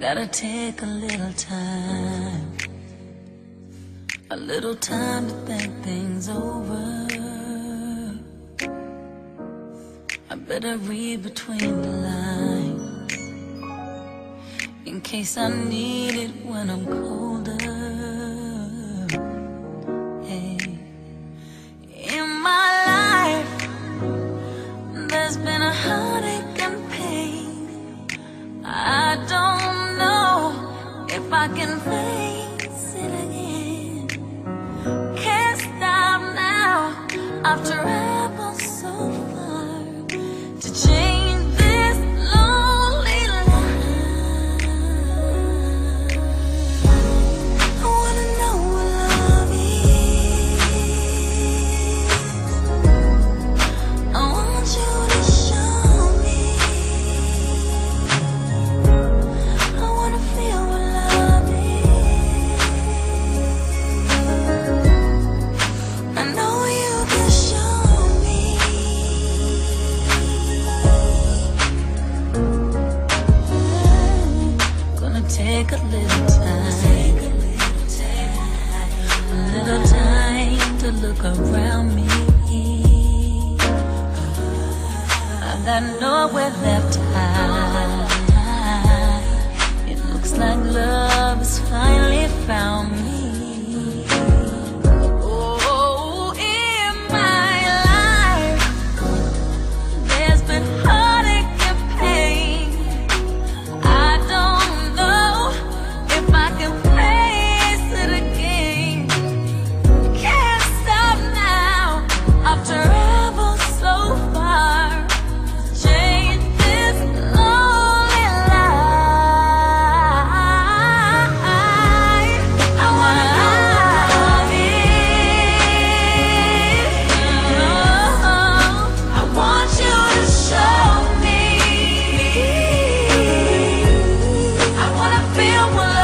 Gotta take a little time to think things over. I better read between the lines in case I need it when I'm colder. Hey. In my life, there's been a heartache and pain. I don't know if I can face it again. Can't stop now. I've traveled so far to change this lonely life. I wanna know what love is. I want you to show me. I wanna feel what love is. I know you can show me. Gonna take a little time to look around me. I got nowhere left to hide. It looks like love has finally found me. Oh, in my life, there's been heartache and pain. I don't know if I can face it again. Can't stop now. I've traveled so far to change this lonely life. I wanna love it. I want you to show me. I wanna feel what